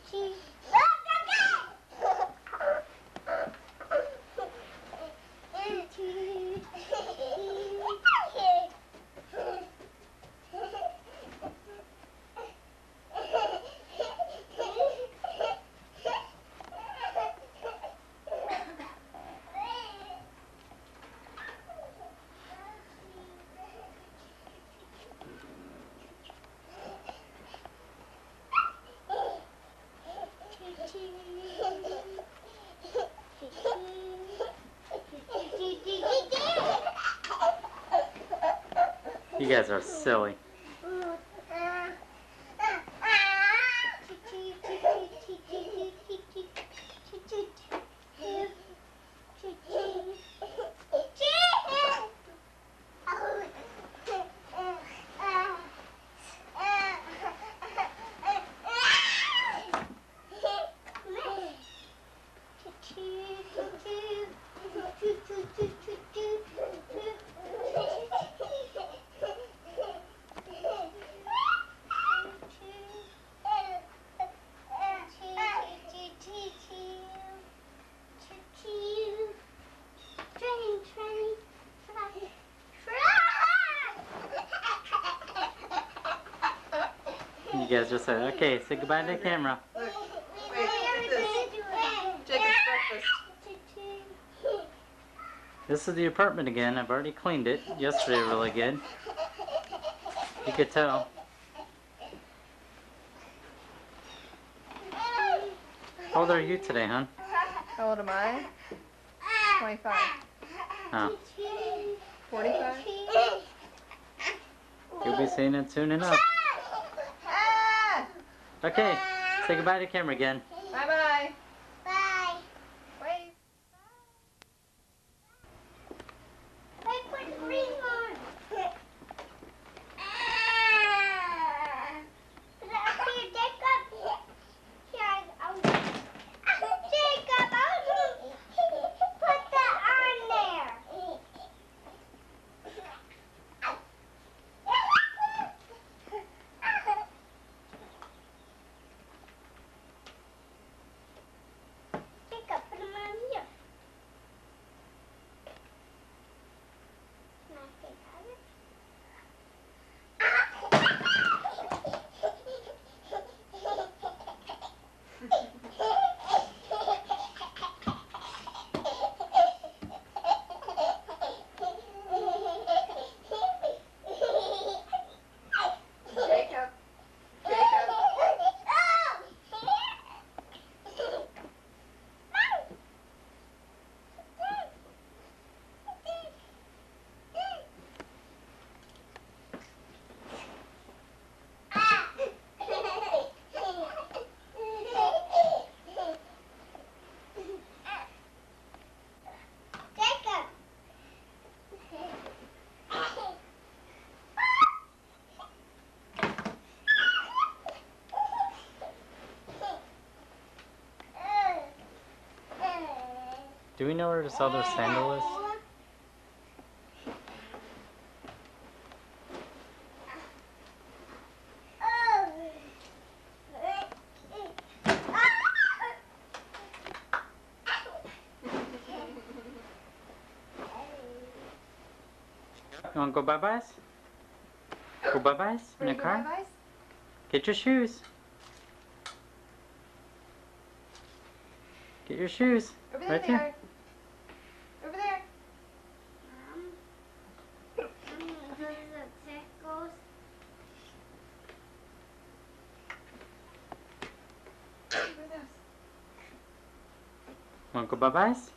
You guys are silly. You guys just said, okay, say goodbye to the camera. Look, wait, look at this. Jacob's breakfast. This is the apartment again. I've already cleaned it yesterday really good. You could tell. How old are you today, hon? How old am I? 25. Oh. 45? You'll be seeing it soon enough. Okay, say goodbye to the camera again. Bye-bye. Bye. Wait. Wait, put green on. Here, Jacob. Here, Jacob, put that on there. Jacob, put them on here. Can I take that? Jacob. Jacob. Jacob. Do we know where this other sandal is? You want to go bye-byes? Go bye-byes in the car? Bye-byes? Get your shoes. Get your shoes. Over there Right they there. are. Over there. Over those. Want to go bye-byes?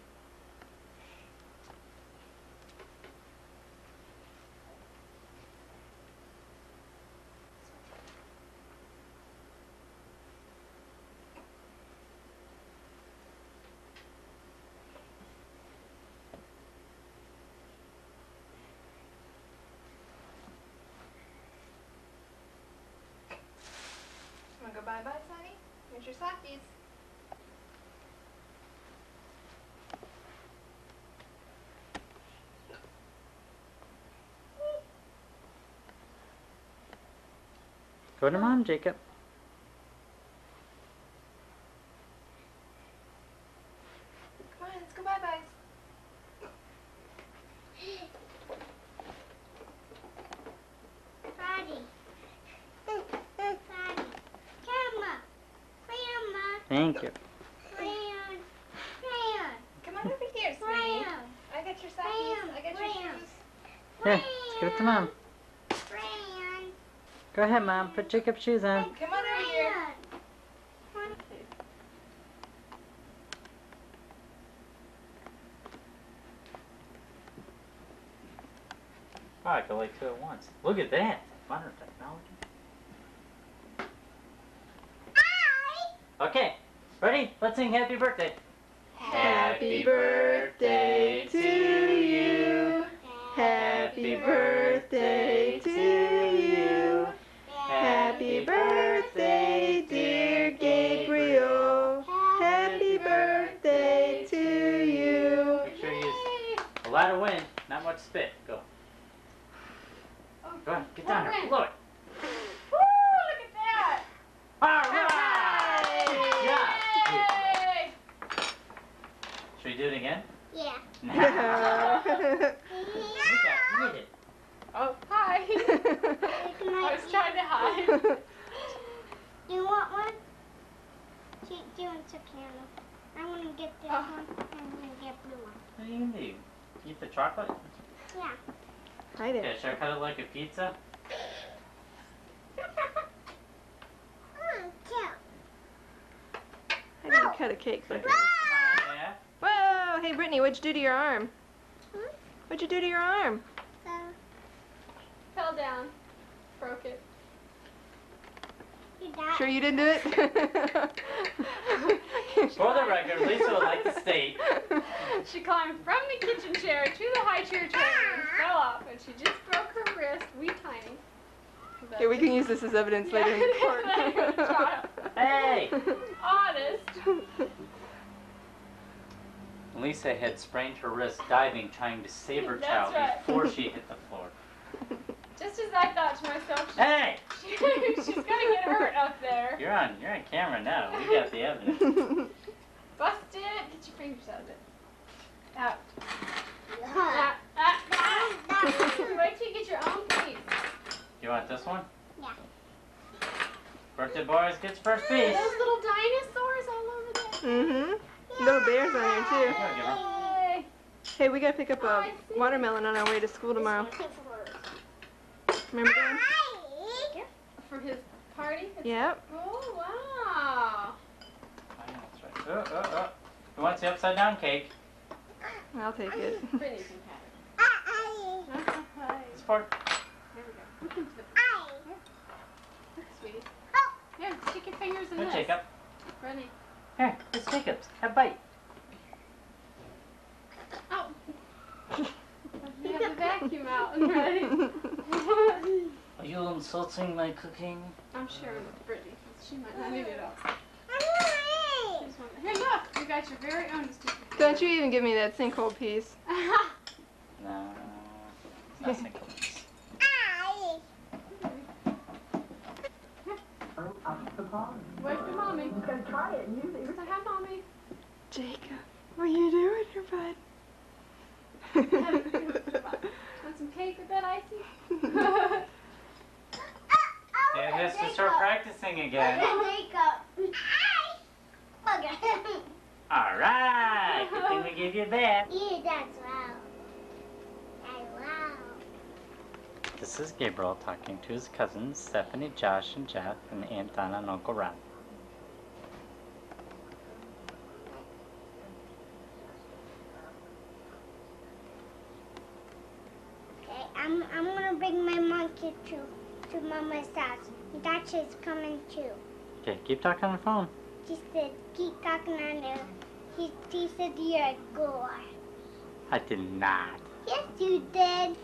Wanna go bye-bye, Sonny? Here's your sockies. Go to Mom, Jacob. Thank you. Crayon. Crayon. Come on over here, sweetie. Crayon. I got your sockies. I got your Crayon. shoes. Here, let's give it to Mom. Crayon. Go ahead, Mom. Put Jacob's shoes on. Come on over here. Oh, I can like two at once. Look at that. Modern technology. Okay, ready? Let's sing happy birthday. Happy birthday to you. Happy birthday to you. Happy birthday, dear Gabriel. Happy birthday to you. Make sure you use a lot of wind, not much spit. Go. Go on, get down here. Look. Woo, look at that. All right. Yay! Good job. Should we do it again? Yeah. No. We got it. Oh, hi. I was trying to hide. Do you want one? Do you want a piano? I want to get this one. I'm going to get blue one. What are you gonna do? Eat the chocolate? Yeah. Hi Yeah, there. should I cut it like a pizza? Cute. I need to cut a cake like this. Yeah. Whoa! Hey, Brittany, what'd you do to your arm? Hmm? What'd you do to your arm? So, Fell down. Broke it. you got Sure you didn't do it? For the record, Lisa would like to state. She climbed from the kitchen chair to the high chair and fell off, and she just broke her wrist, wee tiny. Here, we can use this as evidence later in Later in court. trial. Hey! Honest. Lisa had sprained her wrist diving trying to save her That's child right. before she hit the floor. Just as I thought to myself, Hey! she's gonna get hurt up there. You're on camera now. We got the evidence. Busted. Get your fingers out of it. Out. it. Wait till you get your own piece. You want this one? Yeah. Birthday boys gets first piece. Those little dinosaurs all over there. Mm-hmm. Little bears on here, too. Here, give her. Yay. Hey, we gotta pick up a watermelon on our way to school tomorrow. Remember that? For his party? Yep. Oh, wow. Oh, yeah, that's right. Oh. Who wants the upside down cake? I'll take it. Brittany can have it. It's for There we go. Look into the Look, sweetie. Here, stick your fingers in Here, this. Jacob. Brittany. Here, it's Jacob's. Have a bite. Oh. You have the vacuum out and ready. Are you insulting my cooking? I'm sharing with Brittany. She might not need it all. She just want- Here, look. You got your very own stupid. Don't you even give me that sinkhole piece. No. It's not Nicholas. Wait for mommy. You can try it and use it. Say hi, mommy. Jacob, what are you doing here, bud? Want some cake with that icing? Yeah, he has to start practicing again. All right. Good thing we gave you that. Yeah, that's wow. Wow. This is Gabriel talking to his cousins, Stephanie, Josh, and Jeff, and Aunt Donna and Uncle Rob. Okay, I'm gonna bring my monkey to Mama's house. Dacha's coming too. Okay, keep talking on the phone. She said, keep talking on there. He said you're a gore. I did not. Yes, you did.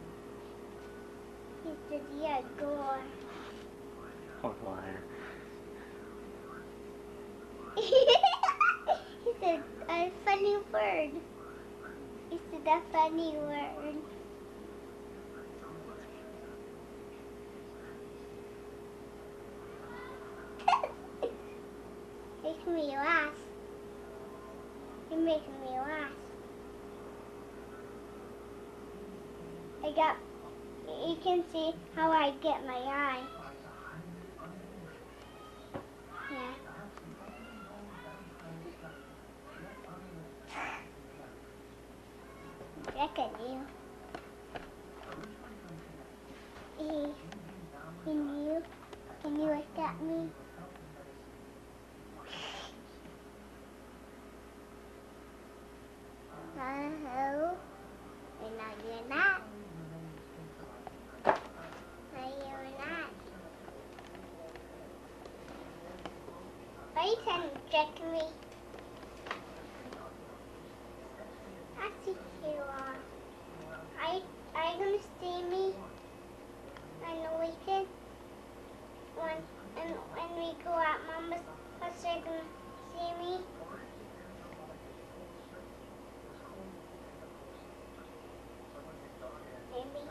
He said you're a gore. Oh, liar. He said a funny word. He said a funny word. Making me laugh. You're making me laugh. You can see how I get my eye. Yeah. can check me. I see you are. Are you gonna see me on the weekend? When we go out, Mama's house, are you gonna see me? Maybe.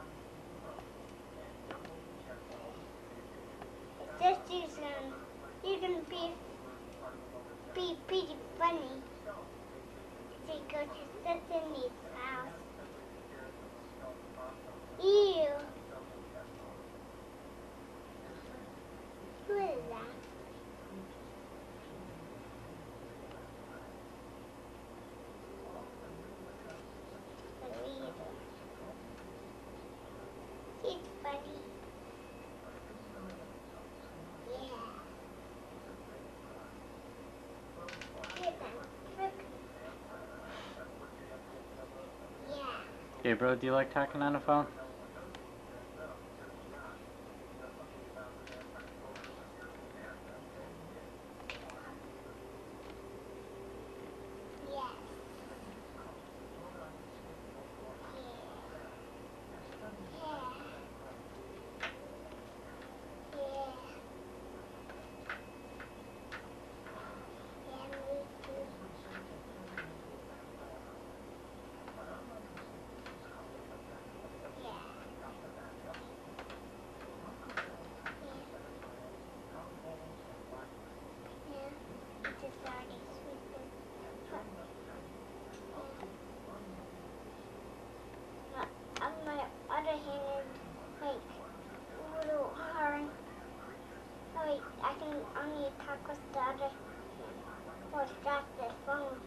It's just you're gonna be pretty funny. So you go to Sesame's house. Ew. Who is that? The leader. He's funny. Yeah. Here's a trick. Yeah. Gabriel, do you like talking on the phone? Yes. Yeah. Yeah. Yeah, me too. Yeah. Yeah. It's just already sleeping. On my other hand, like, a little hard. Like, I can only talk with the other hand. Or stop the phone.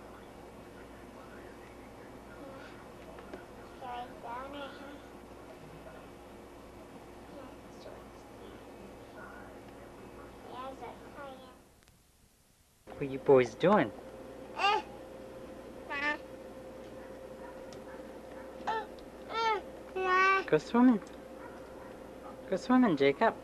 Sorry, the other hand. Yeah, so it's yeah, What are you boys doing? Go swimming. Go swimming, Jacob.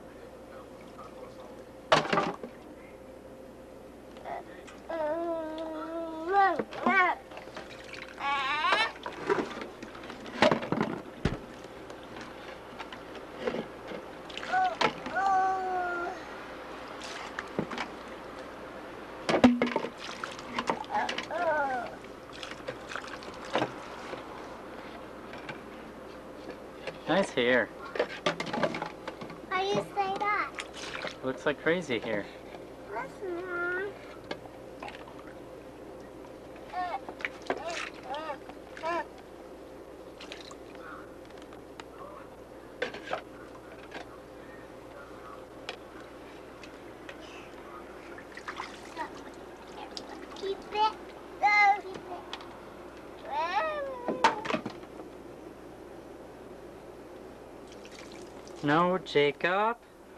Nice hair. Why do you say that? Looks like crazy here. Listen, Mom. Keep it. Go. Keep it. No, Jacob.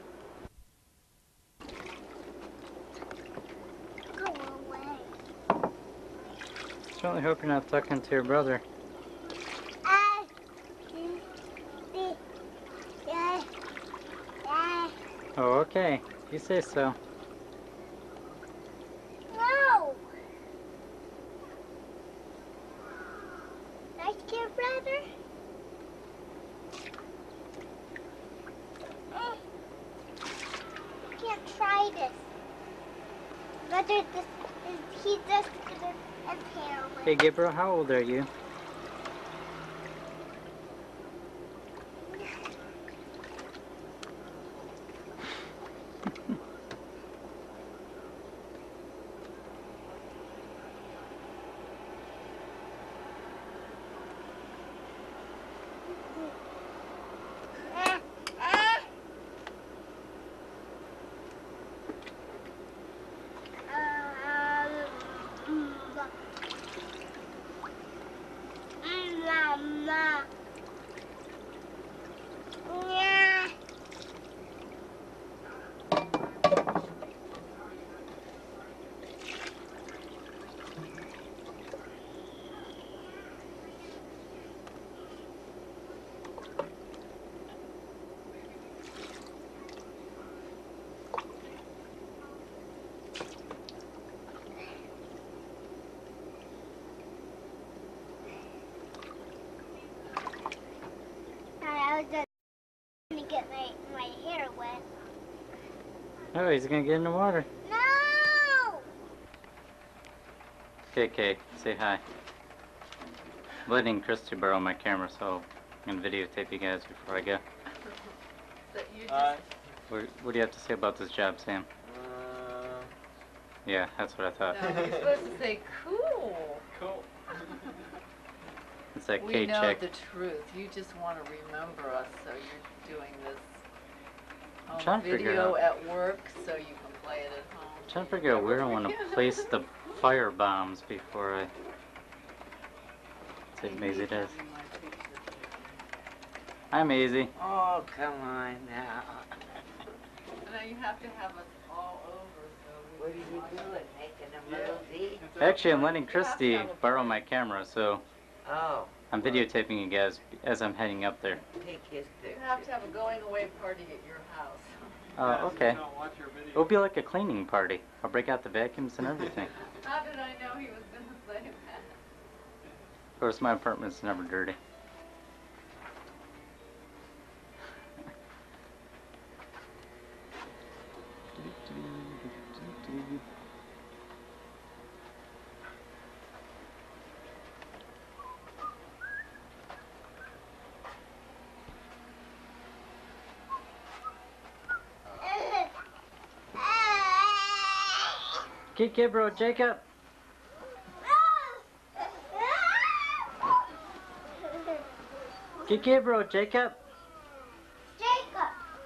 Go away. Certainly hope you're not talking to your brother. Oh, okay. You say so. No. Nice your brother. You can't try this. Brother, he's just gonna impale me. Hey, Gabriel, how old are you? was just gonna get my hair wet. Oh, he's gonna get in the water. No! Okay, Kate, say hi. I'm letting Christy borrow my camera, so I'm gonna videotape you guys before I go. That you just, What do you have to say about this job, Sam? Yeah, that's what I thought. no, you're supposed to say cool. Cool. It's like We Kate know check. the truth. You just want to remember us, so you're doing this trying to figure video out- at work, so you can play it at home. I'm trying to figure out where I want to place the fire bombs before I take Maisie does. Hi, Maisie. Oh, come on now. Now you have to have us all over, so we What are you doing? Making a movie? Actually, I'm letting Christy borrow my camera, so Oh, I'm videotaping you guys as I'm heading up there. take his You picture. have to have a going away party at your house. Oh, okay. It'll be like a cleaning party. I'll break out the vacuums and everything. How did I know he was going to say that? Of course, my apartment's never dirty. Kick it, bro, Jacob. Kick it, bro, Jacob. Jacob!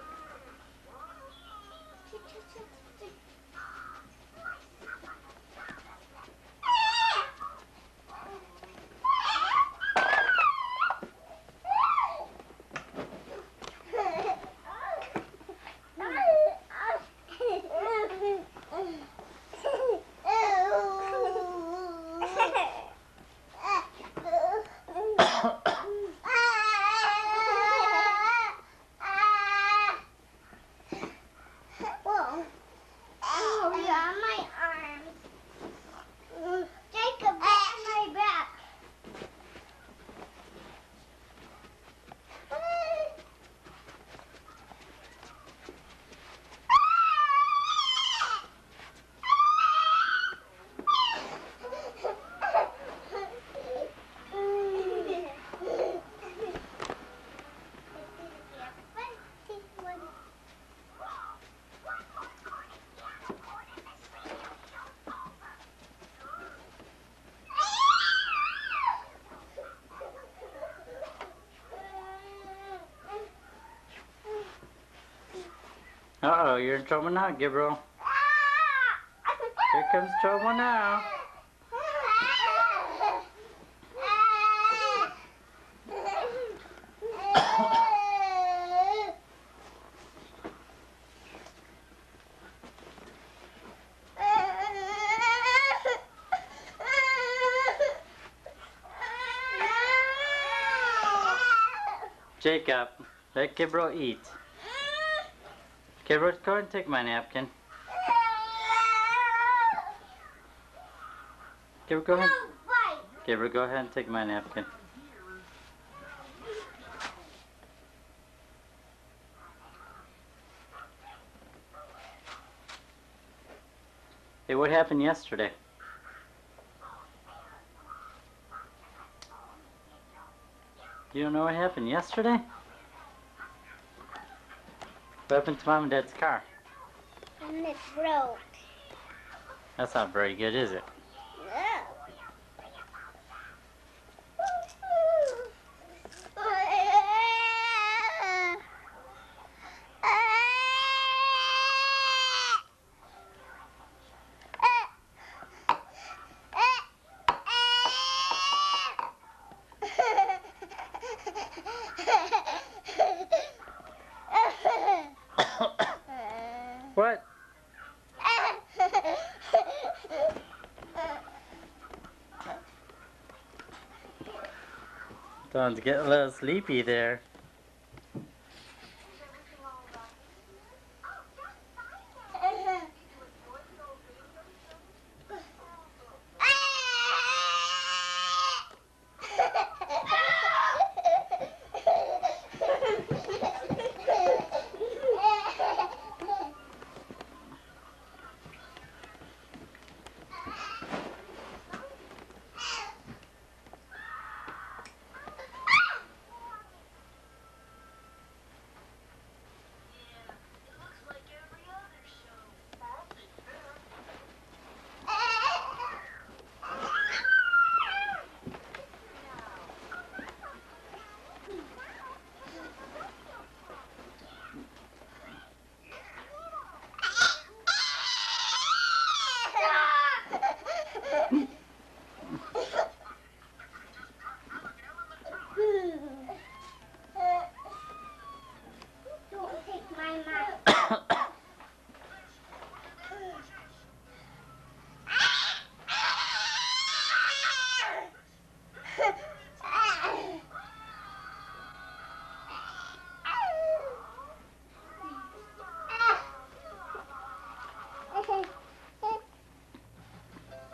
Whoa. Oh, yeah, my arms. Jacob, back my back. Uh-oh, you're in trouble now, Gabriel. Here comes trouble now. Jacob, let Gabriel eat. Gabriel, go ahead and take my napkin. Gabriel, go ahead. Gabriel, go ahead and take my napkin. Hey, what happened yesterday? You don't know what happened yesterday? What happened to Mom and Dad's car? And it broke. That's not very good, is it? What? Don't get a little sleepy there.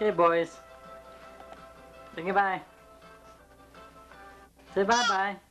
Okay, boys. Say goodbye. Say bye-bye.